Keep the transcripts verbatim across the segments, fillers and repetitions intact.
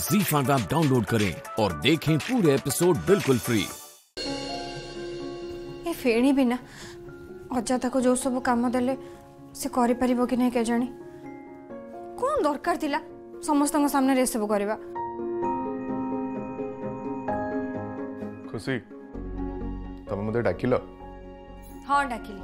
ज़ी five app download करें और देखें पूरे एपिसोड बिल्कुल फ्री। ये फेणी बिना अजाता को जो सब काम देले से करि परिबो कि नहीं के जानी कौन दरकार थिला समस्त सामने रे सब करबा। खुशी तुम मुझे डाकिल? हाँ डाकिली।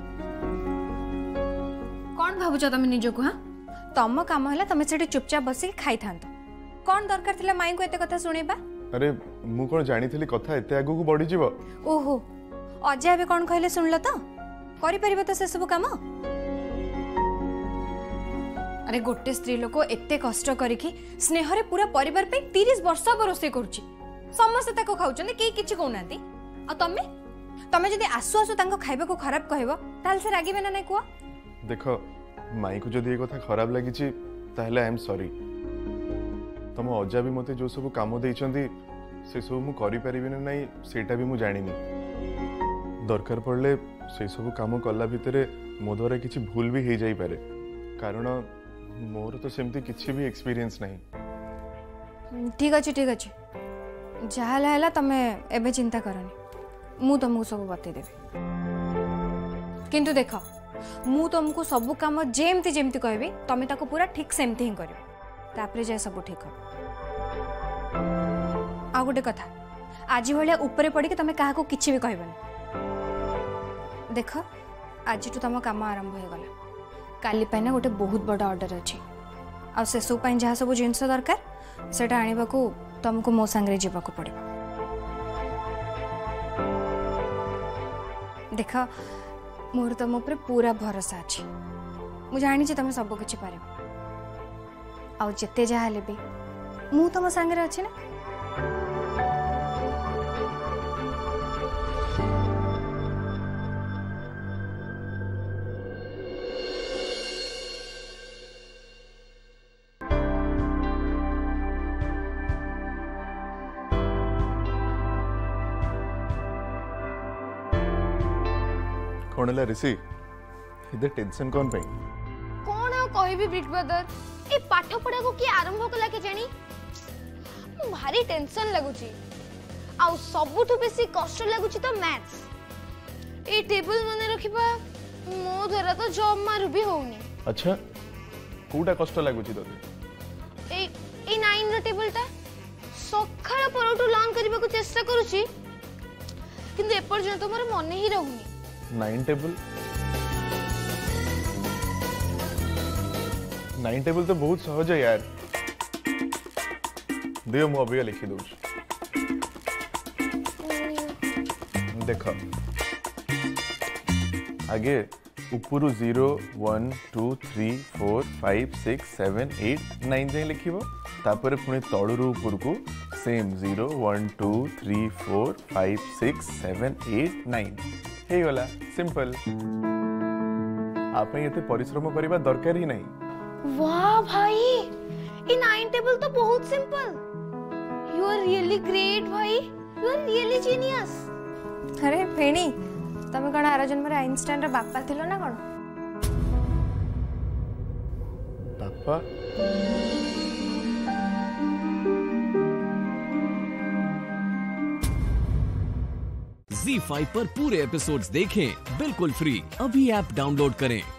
कौन भावुच तुम निजको? हाँ तुम काम है तुम से चुपचाप बसिक खाई था कौन दरकार थिला माई को एते कथा सुनेबा? अरे मु कोन जानी थली कथा एते आगु को बढ़ी जीवो। ओहो अजय बे कोन कहले सुनल तो करि परिबो तो से सब काम? अरे गोटे स्त्री लोक एते कष्ट करिकि स्नेह रे पूरा परिवार पे तीस वर्ष पर रोसे करूची समस्त ताको खाउचने के किछि कहउनांती आ तमे तमे जदी आसु आसु तांको खाइबा को खराब कहबो ताल से रागिबे ना नै को? देखो माई को जदी ए कथा खराब लागिची ताहले आई एम सॉरी। तुम अजा भी मते जो सब काम देइचंदी से सब मु करि परिबे ना नै सेटा भी मु जानिनी। दरकार पड़ले से सब काम कला भितरे मो द्वारा किछि भूल भी हे जाई पारे कारण मोर तो सेमती किछि भी एक्सपीरियंस नहीं। ठीक अछि ठीक अछि जहाला हला तमे एबे चिंता करनी मु तुमको सब बते देबे किंतु देखो मु तुमको सब काम जेमती जेमती कहबी तमे ताको पूरा ठीक सेमती ही करियो तापरे जाय सब ठीक हो। आ गोटे कथा आज भलिया ऊपर पड़ी के तमे काहा को किछि भी कहबनी। देखो आज तो तुम काम आरंभ हो गला काली पाइना गोटे बहुत बड़ा ऑर्डर अच्छी आ सेसु पाइन जहाँ सब जिनस दरकार सेटा आनिबा को तुमको मो संगे जीवा को पड़ेगा। देख मोर तुम ऊपर पूरा भरोसा अच्छी मु जानी तुम सब किछि पारिबो आ जेते जहाँ भी मु तुम संगे अच्छी ना। कौन है ऋषि इधर टेंशन कौन पे? कौन आ कहबी बिग ब्रदर ए पाठ पढ़ा को की आरंभ कला के जानी मु भारी टेंशन लागुची आ सबुठु बेसी कष्ट लागुची तो मैथ्स ए टेबल माने रखिबा मो द्वारा तो जॉब मार भी होउनी। अच्छा कोटा कष्ट लागुची तोते? ए ए नाइन रो टेबल ता सखाळ परटु लर्न करबा को चेष्टा करूची किंतु ए पर्यंत मोर मन ही रहउनी। नाइन टेबल नाइन टेबल तो बहुत सहज है यार दियो मु अभी लिखी दो देख आगे उपरु zero one two three four five six seven eight nine जाए लिखिबो तापर पुणी तळुरु ऊपर को same zero one two three four five six seven eight nine हे गला सिंपल आप ये परिश्रम करबा दरकार ही नहीं। वाह भाई ये नाइन टेबल तो बहुत simple you are really great भाई यू आर रियली जीनियस। अरे फेणी तमे कोन आर जन्म रे आइंस्टाइन रे बापा थिलो ना कोन? बापा ज़ी फाइव पर पूरे एपिसोड्स देखें बिल्कुल फ्री। अभी ऐप डाउनलोड करें।